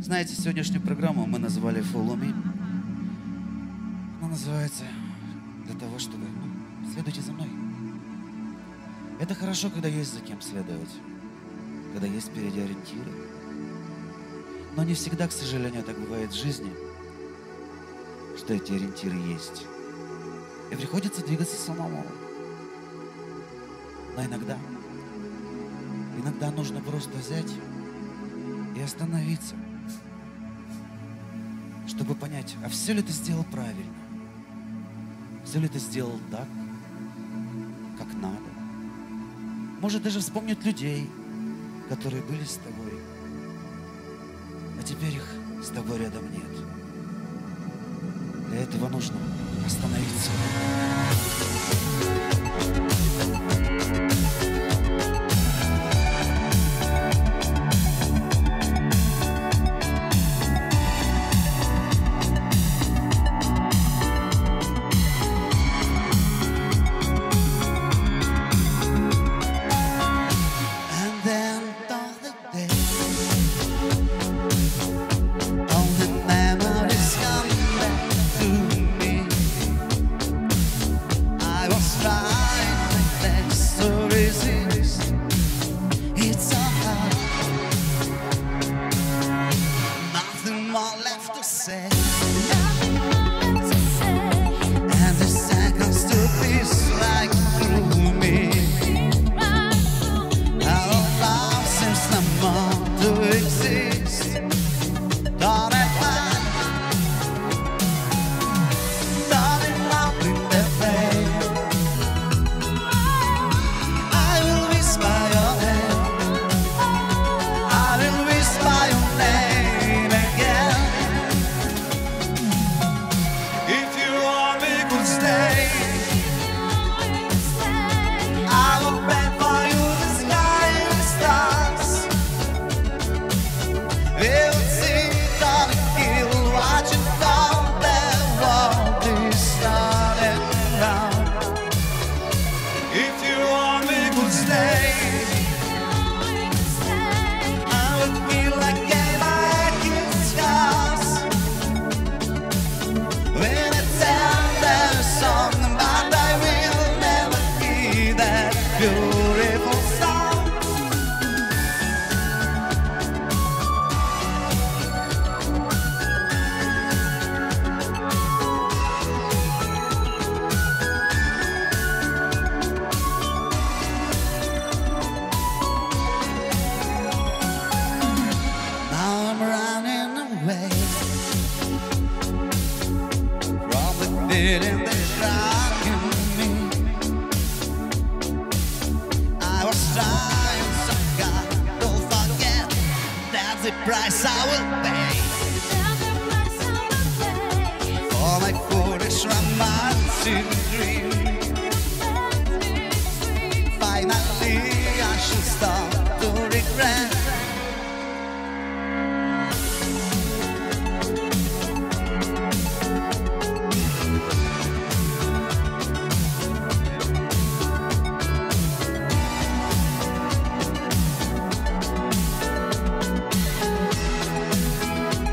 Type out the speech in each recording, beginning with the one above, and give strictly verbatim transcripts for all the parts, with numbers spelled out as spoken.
Знаете, сегодняшнюю программу мы назвали Follow Me. Она называется для того, чтобы ну, следуйте за мной. Это хорошо, когда есть за кем следовать, когда есть впереди ориентиры. Но не всегда, к сожалению, так бывает в жизни, что эти ориентиры есть. И приходится двигаться самому. Но иногда, иногда нужно просто взять и остановиться, чтобы понять, а все ли ты сделал правильно? Все ли ты сделал так, как надо? Может даже вспомнить людей, которые были с тобой, а теперь их с тобой рядом нет. Для этого нужно остановиться.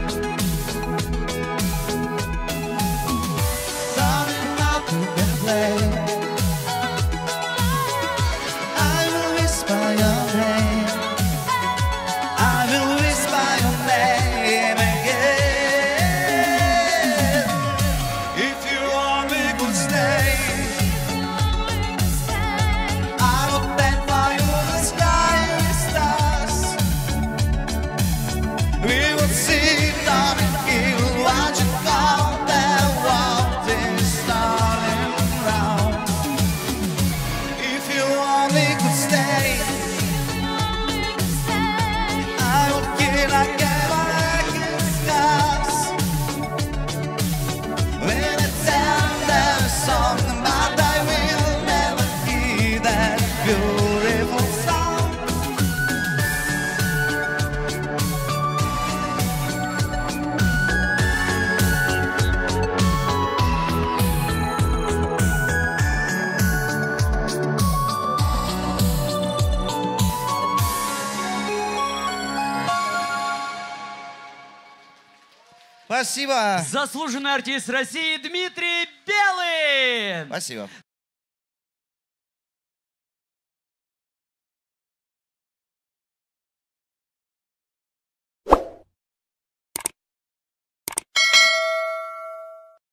Play. Спасибо. Заслуженный артист России Дмитрий Белый. Спасибо.